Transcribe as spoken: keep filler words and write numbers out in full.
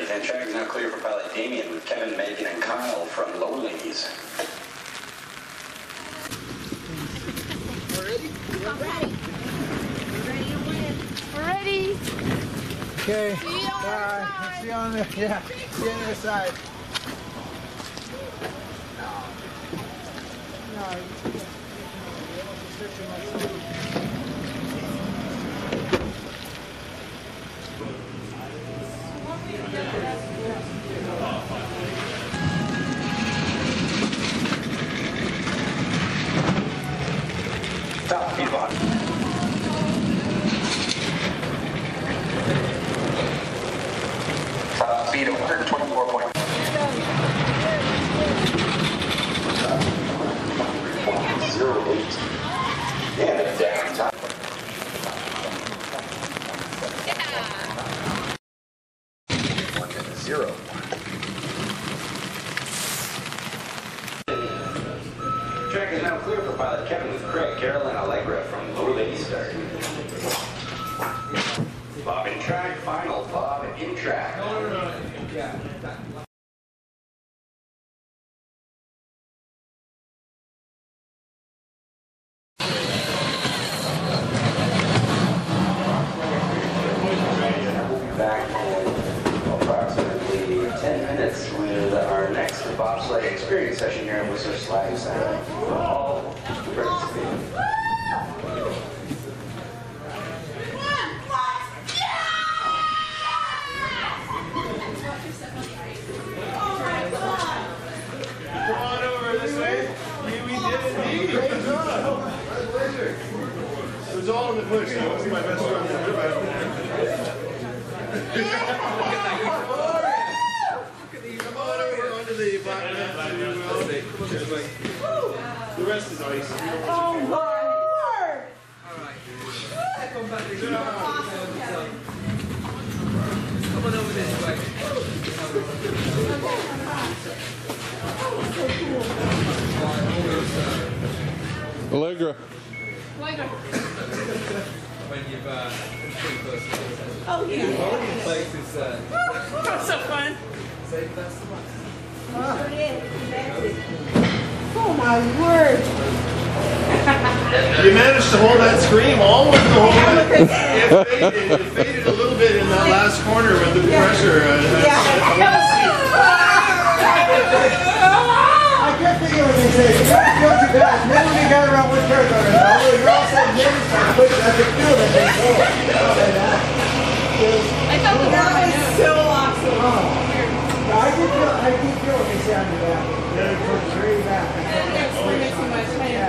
And track is now clear for pilot Damien with Kevin, Megan, and Kyle from Lowlands. We're ready? We're ready. We're ready to win. We're ready. Okay. See you on All right. the See you on the, yeah. See you on the other side. Top speed box. Top speed of one twenty-four point zero eight. And down top. One to zero. Track is now clear for pilot Kevin with Craig, Carol, and Allegra from Lower Lady Start. Bob in track, final Bob in track. We'll be back in approximately ten minutes with our next bobsled experience session here at Whistler Slide Center for all to participate. Come on over this way. We, we did it indeed. It was all in the push. That wasn't my best run. Come on over onto the bottom. The rest is ice. Oh my word! Come on over this way. Allegra. When you've uh, pretty close to it. Oh yeah. The place is uh, That's so fun. save the best of us. Sure is. Oh my word. You managed to hold that scream almost the whole time. It faded, it faded a little bit in that last corner with the pressure. Uh, I kept thinking what they say. That's not too bad. Then when we got around one territory, you're all saying names started pushing. I could feel that they go. I thought the word was so awesome. I can feel, I can feel what they say on the back. They're very back. They're explaining too much.